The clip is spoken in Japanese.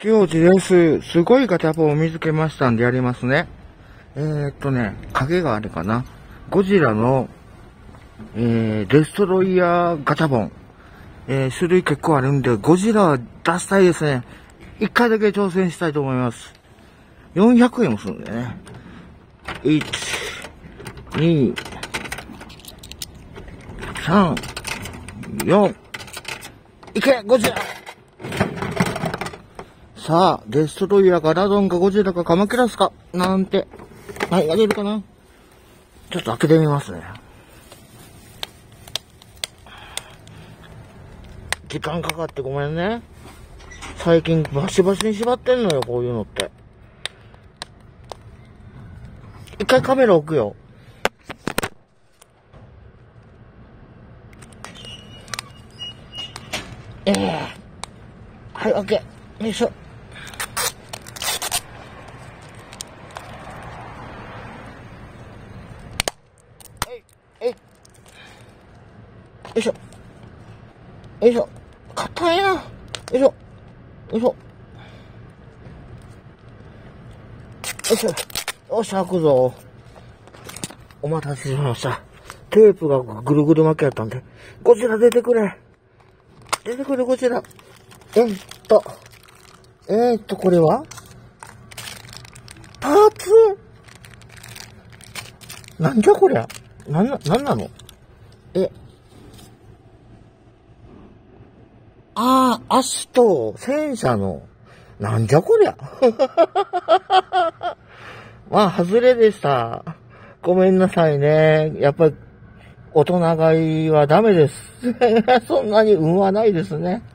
清治です。すごいガチャポンを見つけましたんでやりますね。影があるかな。ゴジラの、デストロイヤーガチャポン。種類結構あるんで、ゴジラは出したいですね。一回だけ挑戦したいと思います。400円もするんでね。1、2、3、4、いけゴジラさあ、デストロイヤーかラドンかゴジラかカマキラスかなんて。はい、やれるかな。ちょっと開けてみますね。時間かかってごめんね。最近バシバシに縛ってんのよ、こういうのって。一回カメラ置くよ。はい、オッケー。よいしょ。よいしょ。よいしょ。硬いな。よいしょ。よいしょ。よいしょ。よっしゃ、開くぞ。お待たせしました。テープがぐるぐる巻きやったんで。ゴジラ出てくれ。出てくれ、ゴジラ。これはパーツなんじゃこりゃ。なんなの足と戦車の、なんじゃこりゃ。まあ、外れでした。ごめんなさいね。やっぱり、大人買いはダメです。そんなに運はないですね。